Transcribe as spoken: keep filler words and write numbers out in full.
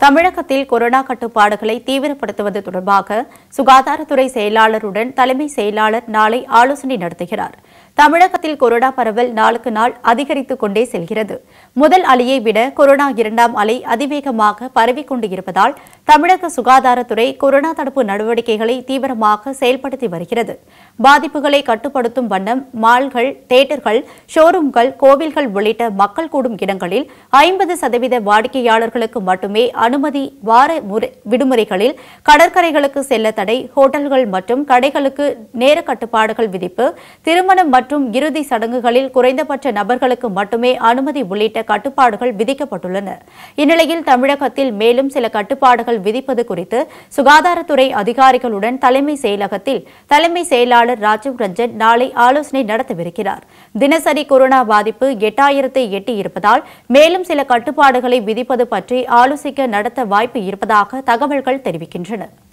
தமிழகத்தில் கொரோனா கட்டுப்பாடுகளை தீவிரப்படுத்துவது தொடர்பாக சுகாதாரத்துறை செயலாளருடன் தலைமை செயலாளர் நாளை ஆலோசனை நடத்துகிறார். தமிழகத்தில் கொரோனா பரவல் நாளுக்கு நாள் அதிகரித்துக் கொண்டே செல்கிறது. முதல் அலையை விட கொரோனா இரண்டாம் அலை அதிவேகமாக பரவிக் கொண்டு இருப்பதால் தமிழக சுகாதாரத்துறை கொரோனா தடுப்பு நடவடிக்கைகளை தீவிரமாக செயல்படுத்தி வருகிறது. பாதிப்புகளை கட்டுப்படுத்தும் வண்ணம் மால்கள், தியேட்டர்கள், ஷோரூம்கள், கோவில்கள் உள்ளிட்ட மக்கள் கூடும் இடங்களில் ஐம்பது சதவீத வாடிக்கையாளர்களுக்கு மட்டுமே அனுமதி, வார விடுமுறைகளில் கடற்கரைகளுக்கு செல்ல தடை, ஹோட்டல்கள் மற்றும் கடைகளுக்கு நேர கட்டுப்பாடுகள் விதிப்பு, திருமணம் மற்றும் இறுதி சடங்குகளில் குறைந்தபட்ச நபர்களுக்கு மட்டுமே அனுமதி உள்ளிட்ட கட்டுப்பாடுகள் விதிக்கப்பட்டுள்ளன. இந்நிலையில் தமிழகத்தில் மேலும் சில கட்டுப்பாடுகள் விதிப்பது குறித்து சுகாதாரத்துறை அதிகாரிகளுடன் தலைமை செயலகத்தில் தலைமை செயலாளர் ராஜீவ் ரஞ்சன் நாளை ஆலோசனை நடத்தவிருக்கிறார். தினசரி கொரோனா பாதிப்பு எட்டாயிரத்தை எட்டி இருப்பதால் மேலும் சில கட்டுப்பாடுகளை விதிப்பது பற்றி ஆலோசிக்க நடத்த வாய்ப்பு இருப்பதாக தகவல்கள் தெரிவிக்கின்றன.